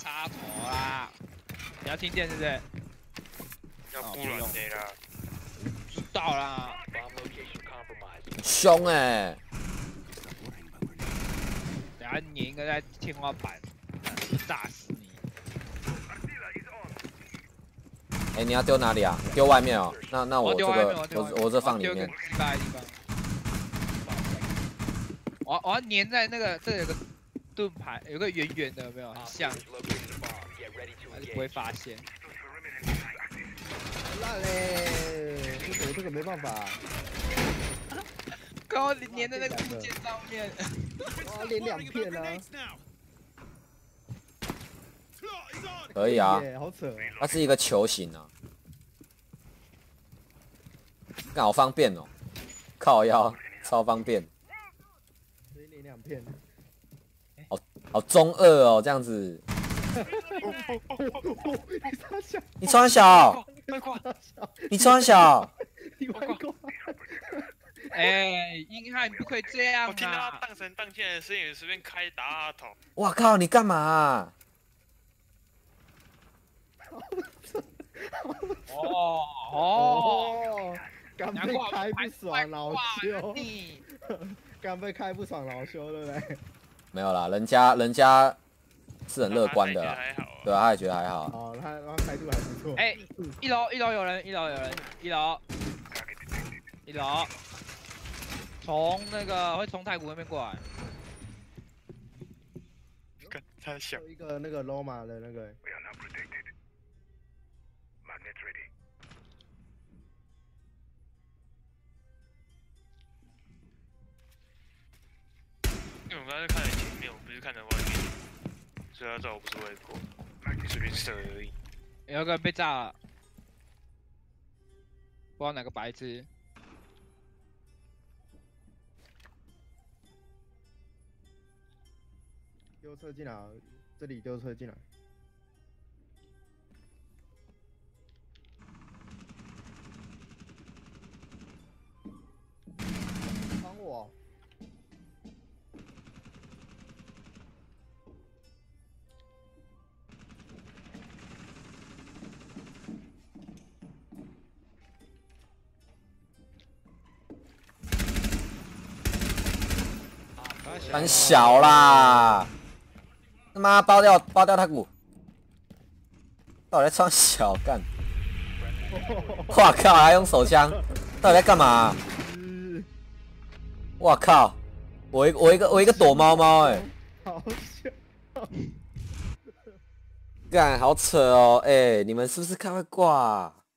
插头啦！你要听见是不是？ 要不然的啦。 知道啦。 很凶哎！ 等下你应该在天花板，炸死你！ 哎，你要丢哪里啊？你丢外面哦。那我这我个我这放里面。 丢个击败的地方。我要粘在那个，这有个盾牌，有个圆圆的，有没有？很像，还是不会发现。 烂嘞！我这个没办法。 刚好粘在那个部件上面。 哇，连2片啊！ 可以啊， 好扯。 它是一个球形啊，干好方便哦，靠腰超方便。 连2片。 好中二哦，这样子。你穿小，你穿小。 你外挂。 哎，硬汉不可以这样啊！ 我听到他荡神荡气的声音，随便开打他头。 哇靠，你干嘛啊？ 刚被开不爽恼羞，刚被开不爽恼羞，对不对？ 没有啦，人家是很乐观的啦，对啊，他也觉得还好。 哦，他态度还不错。 哎，一楼有人，一楼，从那个会从太古那边过来。 太小。 有一个那个 Loma 的那个。 因为我刚才看在前面，我不是看在外面，所以他知道我不是外国，随便射而已。 有个人被炸了，不知道哪个白痴。 丢车进来，这里丢车进来。帮我。 很小啦，他妈包掉他骨，到底在穿小干？哇靠，还用手枪，到底在干嘛？哇靠，我一个躲猫猫哎， 好笑， 干好扯哦哎，你们是不是看会挂？